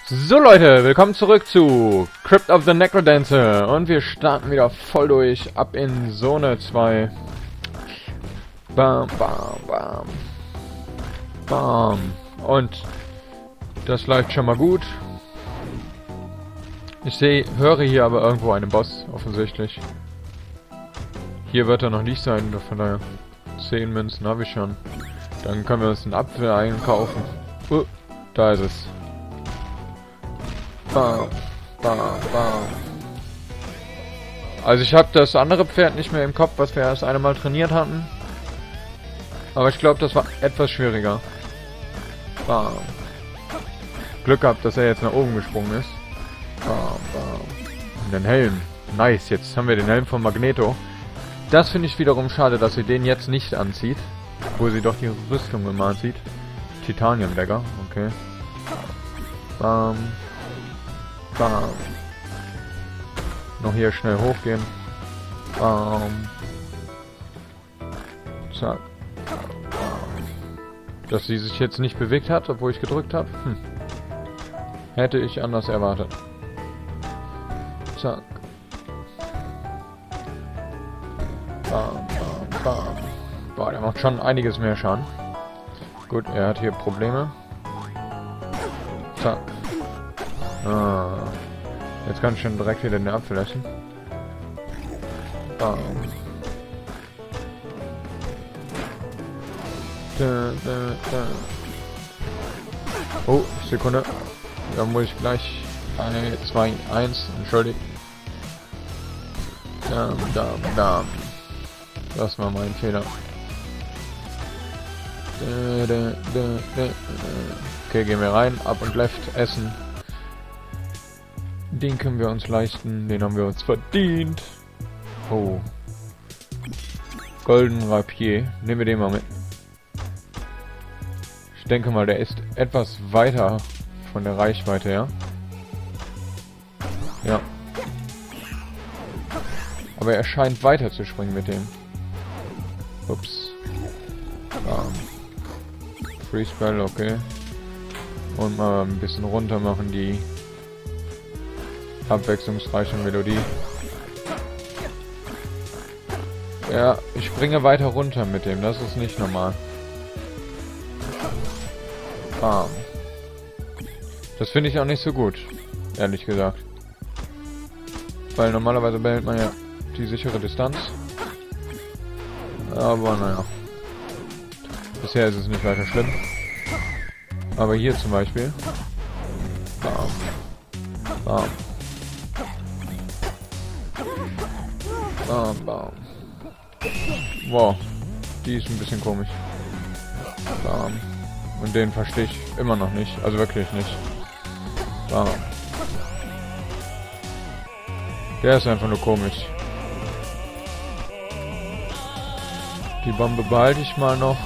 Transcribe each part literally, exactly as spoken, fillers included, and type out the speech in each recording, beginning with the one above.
So Leute, willkommen zurück zu Crypt of the Necrodancer und wir starten wieder voll durch, ab in Zone zwei. Bam, bam, bam. Bam. Und das läuft schon mal gut. Ich sehe, höre hier aber irgendwo einen Boss, offensichtlich. Hier wird er noch nicht sein, von daher zehn Münzen habe ich schon. Dann können wir uns einen Apfel einkaufen. Uh, da ist es. Bam, bam, bam. Also ich habe das andere Pferd nicht mehr im Kopf, was wir erst einmal trainiert hatten. Aber ich glaube, das war etwas schwieriger. Bam. Glück gehabt, dass er jetzt nach oben gesprungen ist. Bam, bam. Und den Helm. Nice, jetzt haben wir den Helm von Magneto. Das finde ich wiederum schade, dass sie den jetzt nicht anzieht. Obwohl sie doch die Rüstung immer anzieht. Titanium-Dagger, okay. Bam. Bam. Noch hier schnell hochgehen. Bam. Zack. Bam. Dass sie sich jetzt nicht bewegt hat, obwohl ich gedrückt habe. Hm. Hätte ich anders erwartet. Zack. Bam, bam, bam. Boah, der macht schon einiges mehr Schaden. Gut, er hat hier Probleme. Zack. Ah. Jetzt kann ich schon direkt wieder den Apfel essen. Bam. Da, da, da. Oh, Sekunde. Da muss ich gleich eins, zwei, eins, entschuldigt. Dam, dam, dam. Das war mein Fehler. Da, da, da, da. Okay, gehen wir rein, ab und left, essen. Den können wir uns leisten, den haben wir uns verdient. Oh. Golden Rapier, nehmen wir den mal mit. Ich denke mal, der ist etwas weiter von der Reichweite her. Ja. Aber er scheint weiter zu springen mit dem. Ups. Bam. Free Spell, okay. Und mal ein bisschen runter machen die abwechslungsreiche Melodie. Ja, ich springe weiter runter mit dem, das ist nicht normal. Bam. Das finde ich auch nicht so gut, ehrlich gesagt. Weil normalerweise behält man ja die sichere Distanz. Aber naja. Bisher ist es nicht weiter schlimm. Aber hier zum Beispiel. Bam. Bam. Bam, bam. Wow. Die ist ein bisschen komisch. Bam. Und den verstehe ich immer noch nicht. Also wirklich nicht. Bam. Der ist einfach nur komisch. Die Bombe behalte ich mal noch.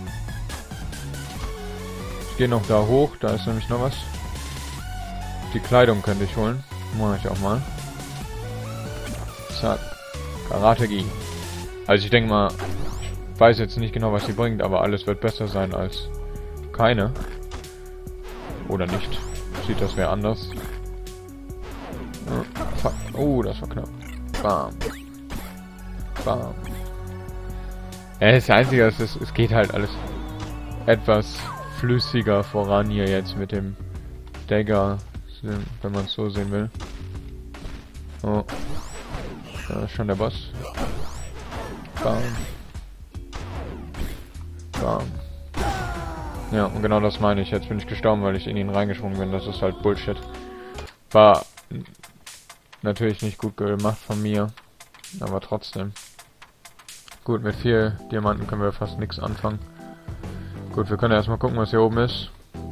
Ich gehe noch da hoch. Da ist nämlich noch was. Die Kleidung könnte ich holen. Mache ich auch mal. Zack. Karate-Gi. Also ich denke mal, ich weiß jetzt nicht genau, was sie bringt, aber alles wird besser sein als keine. Oder nicht. Sieht das wer anders. Oh, fuck. Oh, das war knapp. Bam. Bam. Ja, das Einzige ist, es, es geht halt alles etwas flüssiger voran hier jetzt mit dem Dagger, wenn man es so sehen will. Oh. Da ist schon der Boss. Bam. Bam. Ja, und genau das meine ich. Jetzt bin ich gestorben, weil ich in ihn reingesprungen bin. Das ist halt Bullshit. War natürlich nicht gut gemacht von mir. Aber trotzdem. Gut, mit vier Diamanten können wir fast nichts anfangen. Gut, wir können erstmal gucken, was hier oben ist.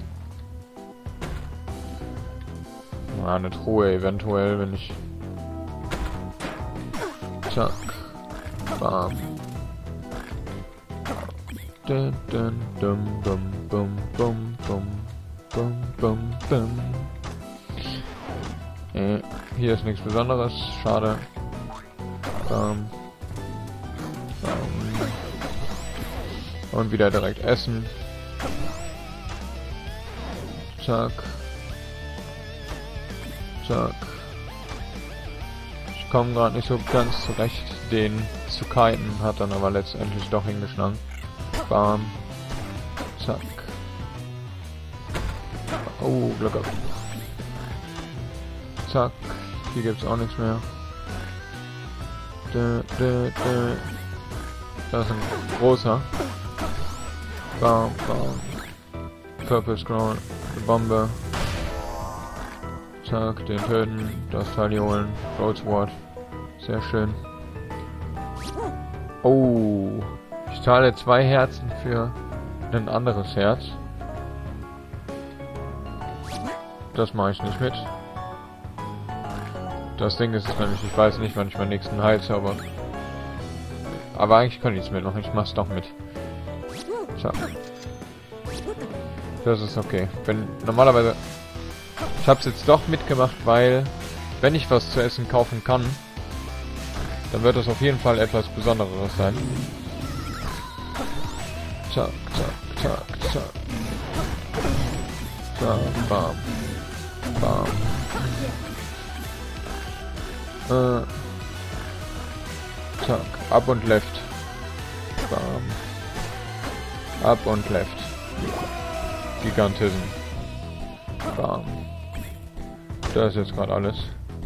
Ja, eine Truhe eventuell, wenn ich... Zack. Bam. Dun, dun, dum, bum, bum, bum, bum, bum, bum, bum. Äh, hier ist nichts Besonderes. Schade. Bam. Bam. Und wieder direkt essen. Zack. Zack. Ich komme gerade nicht so ganz zurecht, den zu kiten, hat dann aber letztendlich doch hingeschlagen. Bam. Zack. Oh, Glück gehabt. Zack. Hier gibt's auch nichts mehr. Dö, dö, dö. Das ist ein großer. Bam, bam. Purple Scroll. Bombe. Zack, den töten. Das Teil hier holen. Gold Sword. Sehr schön. Oh. Ich zahle zwei Herzen für ein anderes Herz. Das mache ich nicht mit. Das Ding ist es nämlich, ich weiß nicht, wann ich meinen nächsten Heilzauber. Aber eigentlich kann ich es mitmachen, ich mach's doch mit. So. Das ist okay. Wenn normalerweise. Ich hab's jetzt doch mitgemacht, weil wenn ich was zu essen kaufen kann, dann wird das auf jeden Fall etwas Besonderes sein. Zack, zack, zack, zack. Zack, bam. Bam. Äh. Zack, up und left. Bam. Up und left. Gigantism. Bam. Das ist jetzt gerade alles.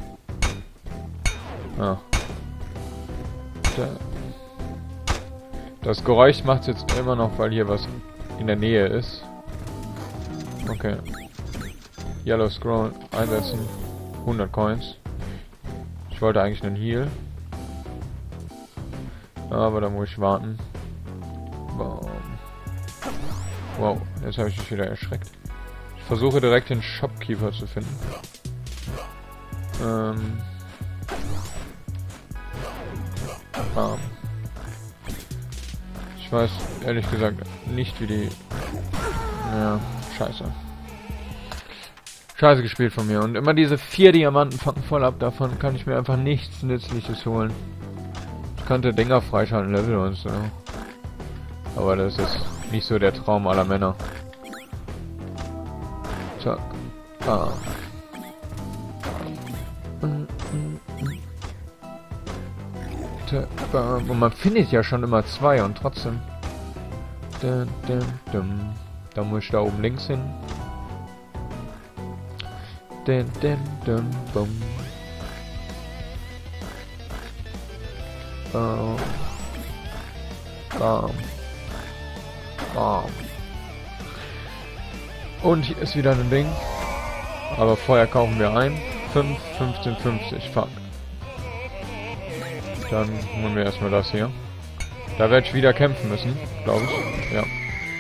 Ah. Da. Das Geräusch macht es jetzt immer noch, weil hier was in der Nähe ist. Okay. Yellow Scroll einsetzen. hundert Coins. Ich wollte eigentlich einen Heal. Aber da muss ich warten. Wow. Wow, jetzt habe ich mich wieder erschreckt. Ich versuche direkt den Shopkeeper zu finden. Ähm. Bam. Ich weiß ehrlich gesagt nicht, wie die... Ja, scheiße. Scheiße gespielt von mir. Und immer diese vier Diamanten fangen voll ab. Davon kann ich mir einfach nichts Nützliches holen. Ich könnte Dinger freischalten, Level und so. Aber das ist nicht so der Traum aller Männer. Zack. Ah. Und man findet ja schon immer zwei und trotzdem. Da muss ich da oben links hin. Bam. Bam. Bam. Und hier ist wieder ein Ding. Aber vorher kaufen wir ein. fünf, fünfzehn, fünfzig. Fuck. Dann holen wir erstmal das hier. Da werde ich wieder kämpfen müssen, glaube ich. Ja.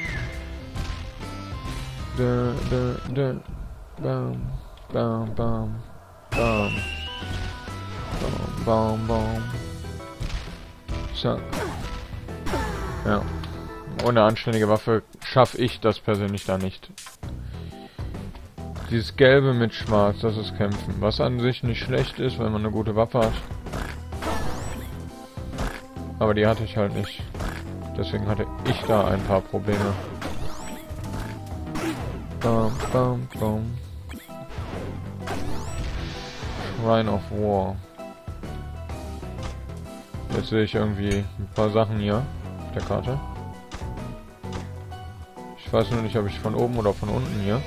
Da, da, da. Bam. Bam, bam. Bam. Bam, bam, bam. Zack. Ja. Ohne anständige Waffe schaffe ich das persönlich da nicht. Dieses Gelbe mit Schwarz, das ist Kämpfen. Was an sich nicht schlecht ist, wenn man eine gute Waffe hat. Aber die hatte ich halt nicht. Deswegen hatte ich da ein paar Probleme. Bam, bam, bam. Shrine of War. Jetzt sehe ich irgendwie ein paar Sachen hier auf der Karte. Ich weiß nur nicht, ob ich von oben oder von unten hier.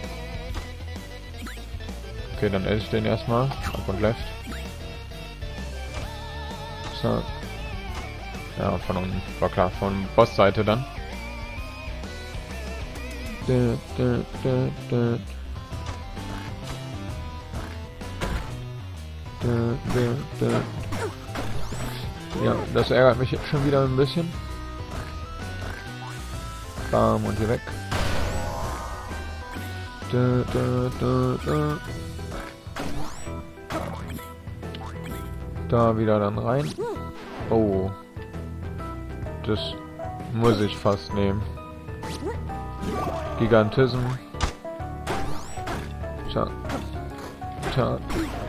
Okay, dann esse ich den erstmal. Up und left. So. Ja, von unten. War klar, von Bossseite dann. Dö, dö, dö, dö. Dö, dö, dö. Ja, das ärgert mich jetzt schon wieder ein bisschen. Bam, und hier weg. Dö, dö, dö, dö. Da wieder dann rein. Oh. Das muss ich fast nehmen. Gigantism. Zack. Zack.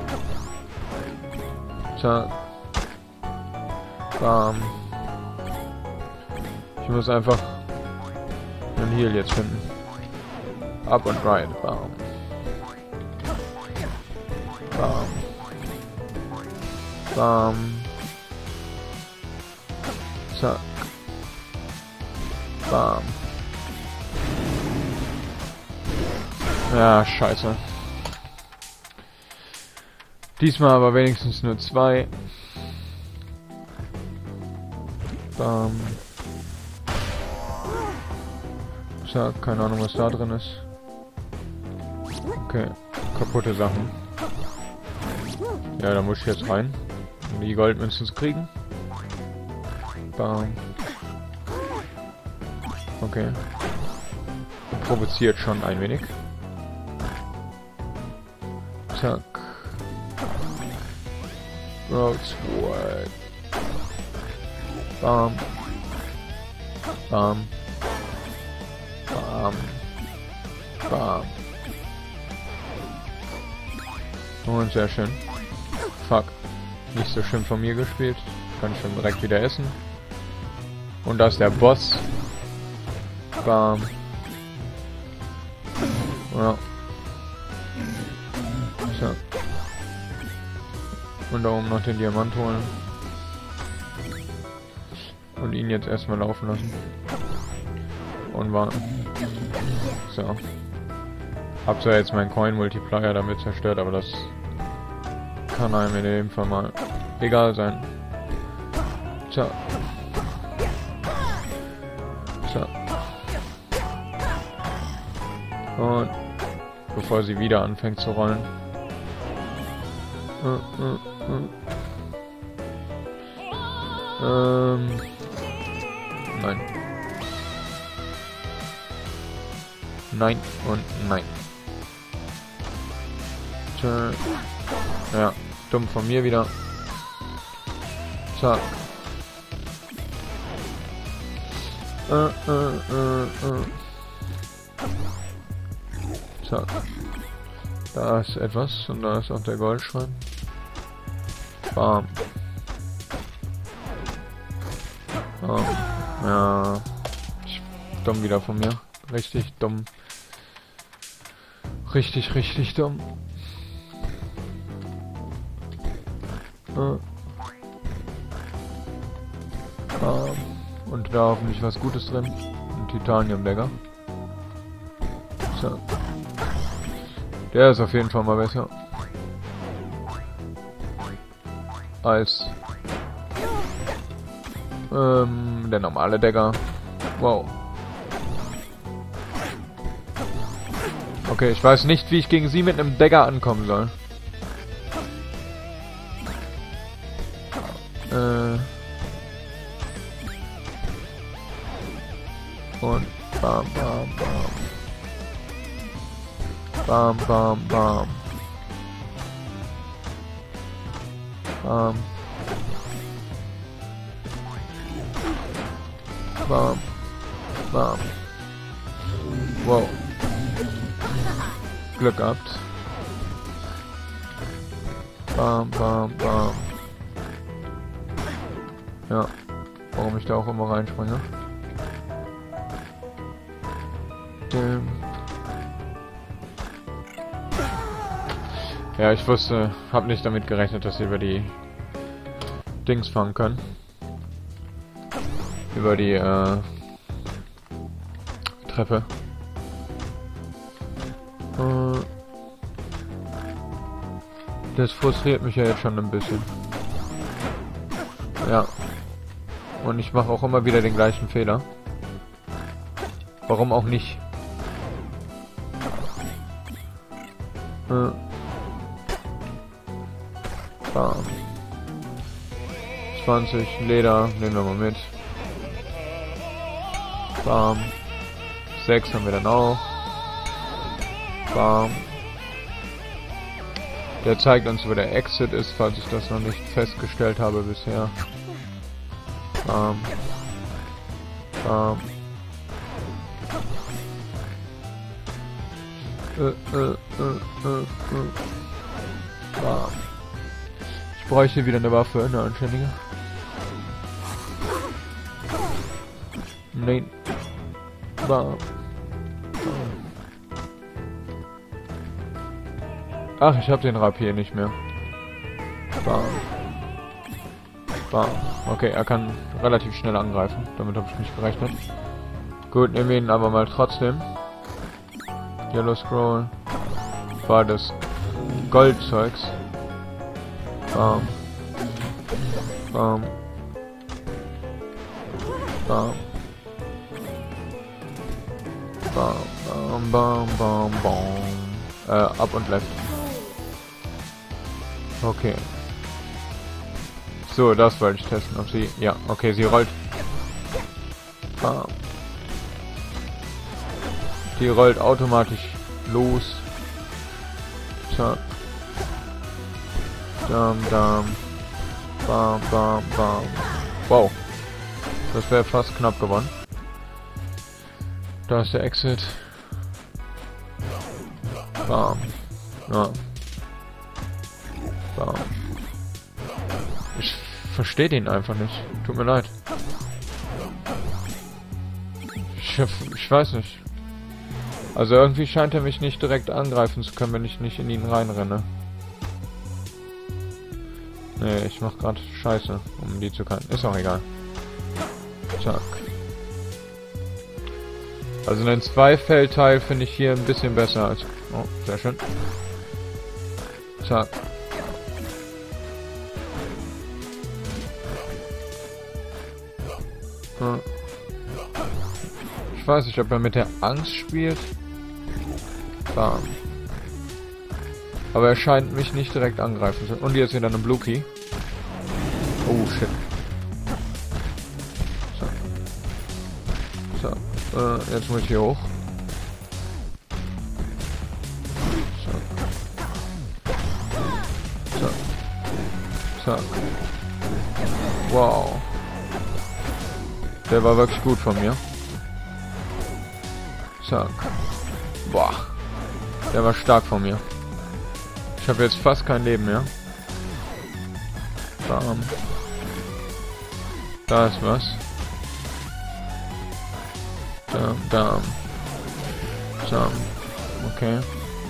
Zack. Bam. Ich muss einfach einen Heal jetzt finden. Up und right. Bam. Bam. Bam. Zack. Bam. Ja, scheiße. Diesmal aber wenigstens nur zwei. Bam. Zack, keine Ahnung, was da drin ist. Okay, kaputte Sachen. Ja, da muss ich jetzt rein, um die Goldmünzen zu kriegen. Bam. Okay. Provoziert schon ein wenig. Zack. Road Sword. Bam. Bam. Bam. Bam. Und sehr schön. Fuck. Nicht so schön von mir gespielt. Kann ich schon direkt wieder essen. Und da ist der Boss. Bam. Ja. So. Und da oben noch den Diamant holen. Und ihn jetzt erstmal laufen lassen. Und warten. So. Hab zwar jetzt meinen Coin-Multiplier damit zerstört, aber das kann einem in dem Fall mal egal sein. So. So. Und bevor sie wieder anfängt zu rollen. Äh, äh, äh. Ähm. Nein. Nein und nein. Tja. Ja, dumm von mir wieder. Zack. Äh, äh, äh, äh. Zack. Da ist etwas und da ist auch der Goldschrein. Bam. Bam. Ja. Dumm wieder von mir. Richtig dumm. Richtig, richtig dumm. Äh. Bam. Und da hoffentlich was Gutes drin. Ein Titanium-Dagger. So. Der ist auf jeden Fall mal besser. Als ähm, der normale Dagger. Wow. Okay, ich weiß nicht, wie ich gegen sie mit einem Dagger ankommen soll. Äh. Und bam, bam, bam. Bam, bam, bam. Bam. Bam. Bam. Wow. Glück gehabt. Bam, bam, bam. Ja. Warum ich da auch immer reinspringe. Dim. Ja, ich wusste, hab nicht damit gerechnet, dass sie über die Dings fahren können. Über die äh, Treppe. Äh, das frustriert mich ja jetzt schon ein bisschen. Ja. Und ich mache auch immer wieder den gleichen Fehler. Warum auch nicht? Äh. Bam. zwanzig Leder, nehmen wir mal mit. Bam. sechs haben wir dann auch. Bam. Der zeigt uns, wo der Exit ist, falls ich das noch nicht festgestellt habe bisher. Bam. Bam. Äh, äh, äh, äh, äh. Bam. Ich bräuchte wieder eine Waffe, eine anständige. Nein. Bam. Ach, ich habe den Rapier nicht mehr. Bam. Bam. Okay, er kann relativ schnell angreifen. Damit habe ich nicht gerechnet. Gut, nehmen wir ihn aber mal trotzdem. Yellow Scroll. War das Goldzeugs. Bam. Bam. Bam. Bam, bam, bam, bam, bam. Äh, up und left. Okay. So, das wollte ich testen, ob sie... Ja, okay, sie rollt. Bam. Die rollt automatisch los. Zack. Dam, dam. Bam, bam, bam. Wow. Das wäre fast knapp gewonnen. Da ist der Exit. Bam. Ja. Bam. Ich verstehe den einfach nicht. Tut mir leid. Ich, ich weiß nicht. Also irgendwie scheint er mich nicht direkt angreifen zu können, wenn ich nicht in ihn reinrenne. Nee, ich mach gerade Scheiße, um die zu können. Ist auch egal. Zack. Also den Zwei-Feld-Teil finde ich hier ein bisschen besser als... Oh, sehr schön. Zack. Hm. Ich weiß nicht, ob er mit der Angst spielt. Bam. Aber er scheint mich nicht direkt angreifen zu können. Und hier ist wieder eine Blue Key. Oh, shit. So. So. Äh, jetzt muss ich hier hoch. So. So. So. Wow. Der war wirklich gut von mir. Zack. Boah. Der war stark von mir. Ich habe jetzt fast kein Leben mehr. Bam. Da ist was. Dam, dam. Dam. Okay.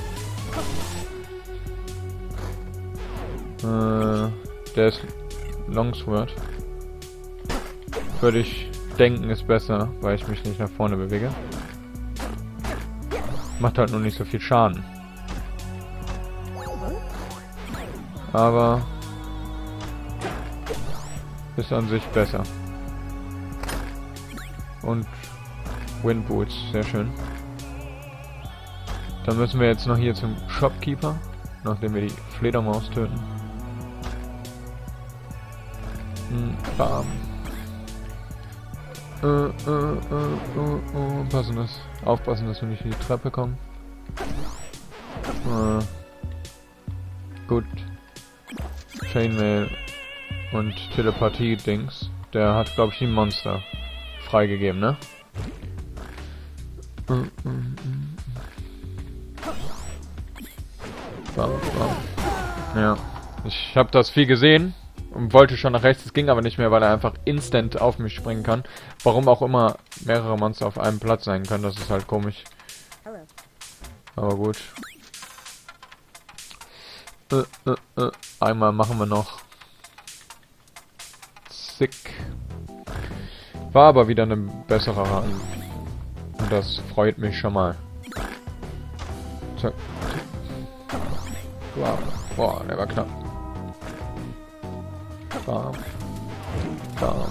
Äh, der ist Longsword. Würde ich denken, ist besser, weil ich mich nicht nach vorne bewege. Macht halt nur nicht so viel Schaden. Aber ist an sich besser. Und Windboots, sehr schön. Dann müssen wir jetzt noch hier zum Shopkeeper, nachdem wir die Fledermaus töten. Hm, bam. Äh, äh, äh, äh, äh, passen das. Aufpassen, dass wir nicht in die Treppe kommen. Äh, gut. Chainmail und Telepathie-Dings. Der hat, glaube ich, die Monster freigegeben, ne? Äh, äh, äh. Bam, bam. Ja. Ich habe das viel gesehen. Und wollte schon nach rechts, es ging aber nicht mehr, weil er einfach instant auf mich springen kann. Warum auch immer mehrere Monster auf einem Platz sein können, das ist halt komisch. Aber gut. Äh, äh, äh. Einmal machen wir noch. Sick. War aber wieder eine bessere Run. Und das freut mich schon mal. Zack. Wow. Boah, der war knapp. Bam. Bam.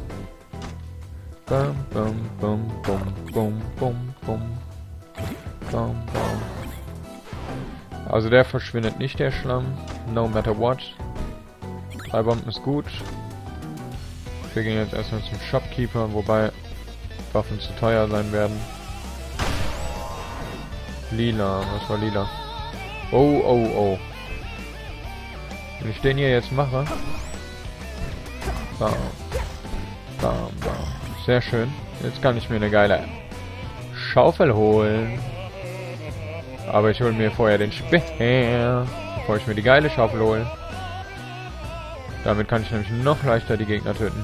Bam, bam, bam, bam, bam, bam, bam. Bam, bam. Also der verschwindet nicht, der Schlamm. No matter what. Drei Bomben ist gut. Wir gehen jetzt erstmal zum Shopkeeper, wobei Waffen zu teuer sein werden. Lila, was war lila? Oh, oh, oh. Wenn ich den hier jetzt mache... Bam. Bam, bam. Sehr schön. Jetzt kann ich mir eine geile Schaufel holen. Aber ich hole mir vorher den Speer, bevor ich mir die geile Schaufel hole. Damit kann ich nämlich noch leichter die Gegner töten.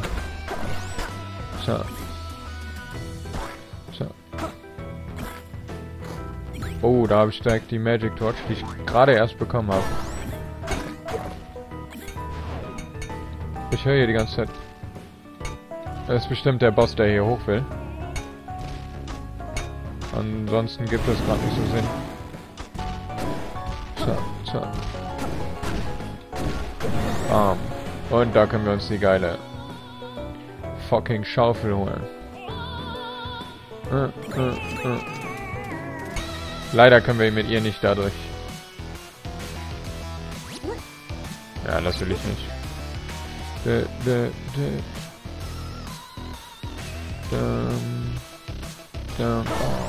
So. So. Oh, da habe ich direkt die Magic Torch, die ich gerade erst bekommen habe. Ich höre hier die ganze Zeit. Das ist bestimmt der Boss, der hier hoch will. Ansonsten gibt es gerade nicht so Sinn. Zack, zack. Bam. Und da können wir uns die geile fucking Schaufel holen. Äh, äh, äh. Leider können wir mit ihr nicht dadurch. Ja, das will ich nicht. Dö, dö, dö. Dum, dum,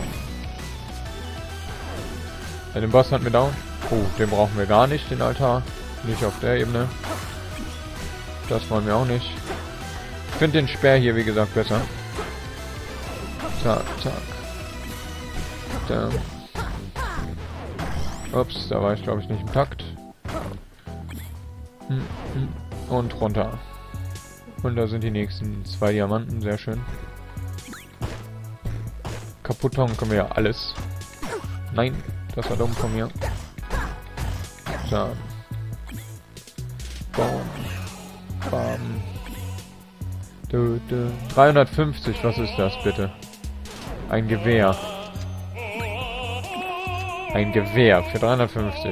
ja, den Boss hatten wir down. Oh, den brauchen wir gar nicht, den Altar. Nicht auf der Ebene. Das wollen wir auch nicht. Ich finde den Speer hier, wie gesagt, besser. Zack, zack. Da. Ups, da war ich, glaube ich, nicht im Takt. Und runter. Und da sind die nächsten zwei Diamanten, sehr schön. Kaputt hauen können wir ja alles. Nein, das war dumm von mir. So. Bam. Bam. Du, du. dreihundertfünfzig, was ist das bitte? Ein Gewehr. Ein Gewehr für dreihundertfünfzig.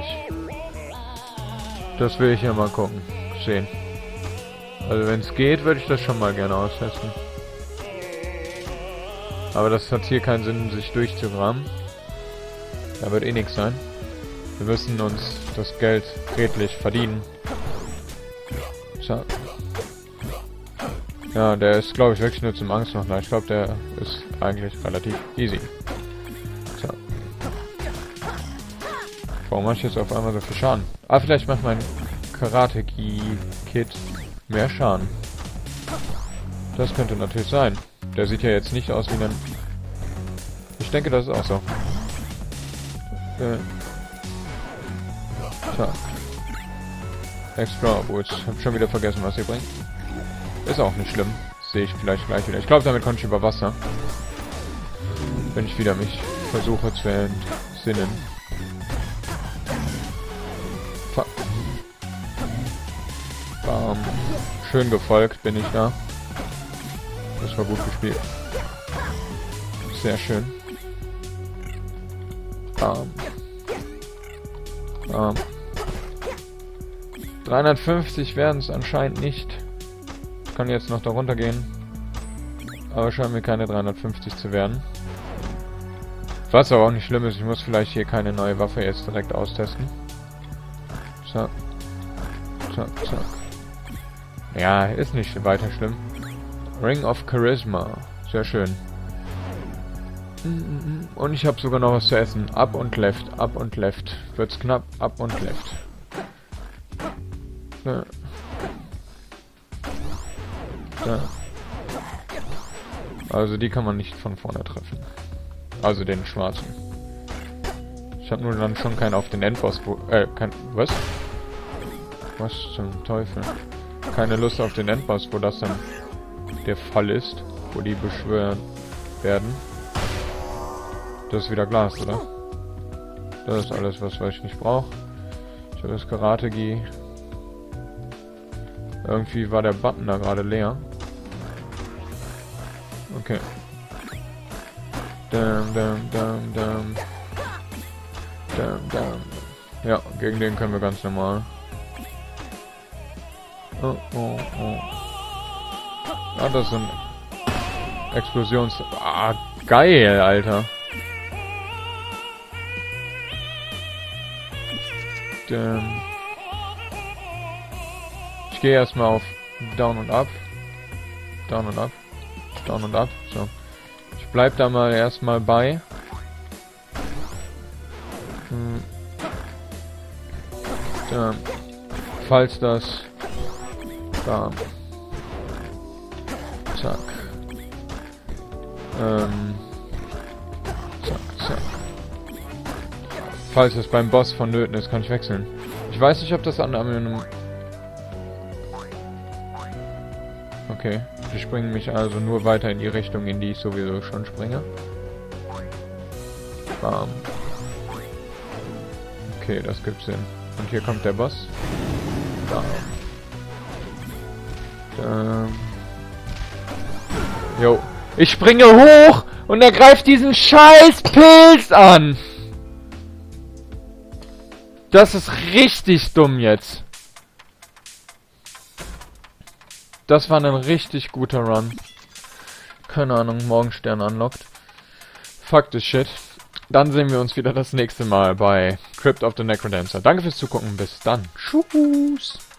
Das will ich ja mal gucken. Sehen. Also wenn es geht, würde ich das schon mal gerne austesten. Aber das hat hier keinen Sinn, sich durchzugraben. Da wird eh nichts sein. Wir müssen uns das Geld redlich verdienen. Zack. Ja, der ist, glaube ich, wirklich nur zum Angst machen. Ich glaube, der ist eigentlich relativ easy. So. Warum mache ich jetzt auf einmal so viel Schaden? Ah, vielleicht macht mein Karate-Kid mehr Schaden. Das könnte natürlich sein. Der sieht ja jetzt nicht aus wie ein... Ich denke, das ist auch so. Äh. So. Extra Boots. Ich habe schon wieder vergessen, was ihr bringt. Ist auch nicht schlimm. Sehe ich vielleicht gleich wieder. Ich glaube, damit komme ich über Wasser. Wenn ich wieder mich versuche zu entsinnen. Fuck. Bam. Schön gefolgt bin ich da. Das war gut gespielt. Sehr schön. Bam. Bam. dreihundertfünfzig werden es anscheinend nicht. Ich kann jetzt noch da runter gehen. Aber scheint mir keine dreihundertfünfzig zu werden. Was aber auch nicht schlimm ist, ich muss vielleicht hier keine neue Waffe jetzt direkt austesten. Zack. Zack, zack. Ja, ist nicht weiter schlimm. Ring of Charisma. Sehr schön. Und ich habe sogar noch was zu essen. Up und left, up und left. Wird's knapp, up und left. Ja. Ja. Also die kann man nicht von vorne treffen. Also den schwarzen. Ich habe nur dann schon keinen auf den Endboss... Äh, kein... Was? Was zum Teufel? Keine Lust auf den Endboss, wo das dann der Fall ist. Wo die beschwören werden. Das ist wieder Glas, oder? Das ist alles, was ich nicht brauche. Ich habe das Karate-Gi. Irgendwie war der Button da gerade leer. Okay. Dum, dum, dum, dum. Dum, dum. Ja, gegen den können wir ganz normal. Oh, oh, oh. Ah, das ist ein Explosions... Ah, geil, Alter. Dum. Ich gehe erstmal auf Down und Up. Down und Up. Down und Up. So. Ich bleib da mal erstmal bei. Hm. Da. Falls das... Da. Zack. Ähm. Zack, zack. Falls es beim Boss vonnöten ist, kann ich wechseln. Ich weiß nicht, ob das an einem... Okay, die springen mich also nur weiter in die Richtung, in die ich sowieso schon springe. Bam. Okay, das gibt Sinn. Und hier kommt der Boss. Da. Da. Jo. Ich springe hoch und er greift diesen scheiß Pilz an. Das ist richtig dumm jetzt. Das war ein richtig guter Run. Keine Ahnung, Morgenstern unlocked. Fuck this shit. Dann sehen wir uns wieder das nächste Mal bei Crypt of the Necrodancer. Danke fürs Zugucken. Bis dann. Tschüss.